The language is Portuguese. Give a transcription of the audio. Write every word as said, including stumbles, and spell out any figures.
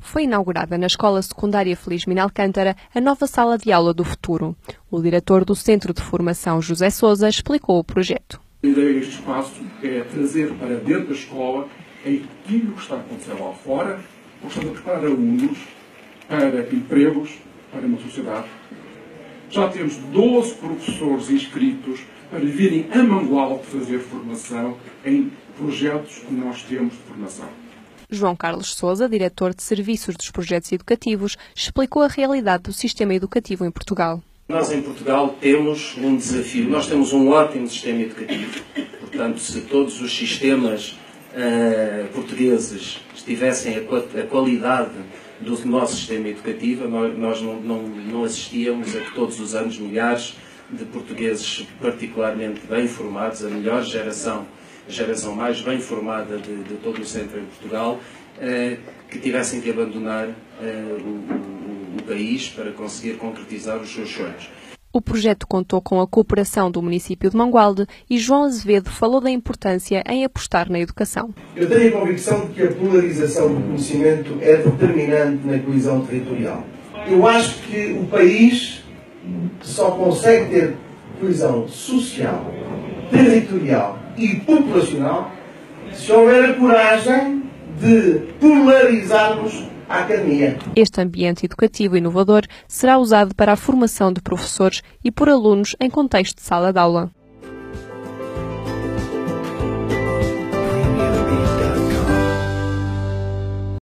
foi inaugurada na Escola Secundária Felizmina Alcântara a nova sala de aula do futuro. O diretor do Centro de Formação, José Sousa, explicou o projeto. A ideia deste espaço é trazer para dentro da escola aquilo que está a acontecer lá fora, portanto, a preparar alunos para empregos, para uma sociedade. Já temos doze professores inscritos para virem a Mangualde fazer formação em projetos que nós temos de formação. João Carlos Sousa, diretor de Serviços dos Projetos Educativos, explicou a realidade do sistema educativo em Portugal. Nós em Portugal temos um desafio. Nós temos um ótimo sistema educativo. Portanto, se todos os sistemas uh, portugueses tivessem a, a qualidade do nosso sistema educativo, nós, nós não, não, não assistíamos a que todos os anos milhares de portugueses particularmente bem formados, a melhor geração, a geração mais bem formada de, de todo o centro em Portugal, uh, que tivessem que abandonar uh, o, o, o país para conseguir concretizar os seus sonhos. O projeto contou com a cooperação do município de Mangualde e João Azevedo falou da importância em apostar na educação. Eu tenho a convicção de que a polarização do conhecimento é determinante na coesão territorial. Eu acho que o país só consegue ter coesão social, territorial e populacional se houver a coragem de polarizarmos a academia. Este ambiente educativo inovador será usado para a formação de professores e por alunos em contexto de sala de aula.